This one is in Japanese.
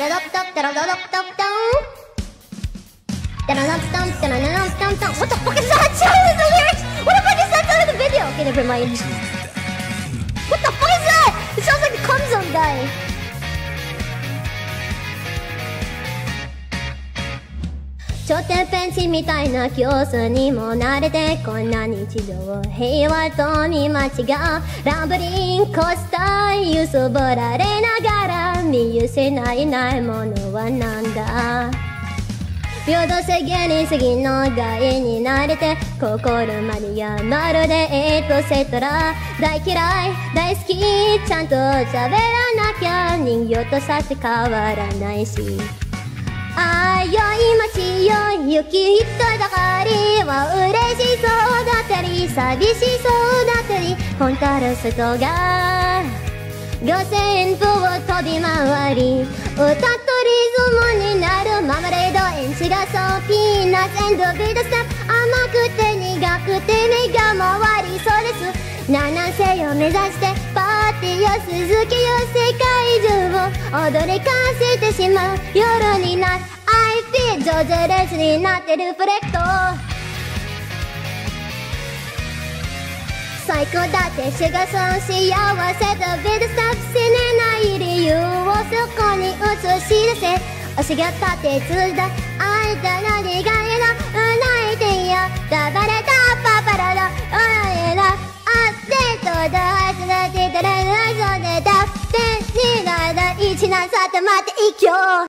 What the fuck is that? Show the lyrics! What the fuck is that out of the video? Okay, never mind. What the fuck is that? It sounds like the Cum Zone guy.頂点ペンチみたいな競争にも慣れてこんな日常を平和と見間違うランブリンコスター揺そぼられながら見失いないものはなんだ平等性芸人すぎの害に慣れて心までやまるでセトラ大嫌い大好きちゃんと喋らなきゃ人形とさして変わらないしあよい街よ雪人だかりは嬉しそうだったり寂しそうだったりコントラストが5000歩を飛び回り歌とリズムになるママレード演詞がそうピーナッツ&ビートステップ甘くて苦くて目が回りそうです七世を目指してパーティーを続けよう世界中を踊りかせてしまう夜になる I feel 上手レスになってるフレクト最高だってシュガソン幸せとビートステップ死ねない理由をそこに映し出せ推しが立てつだあんたの願いの泣いてよダバレたパパラのおいらとどうしたってたらそうでだって2な1なさって待っていきよ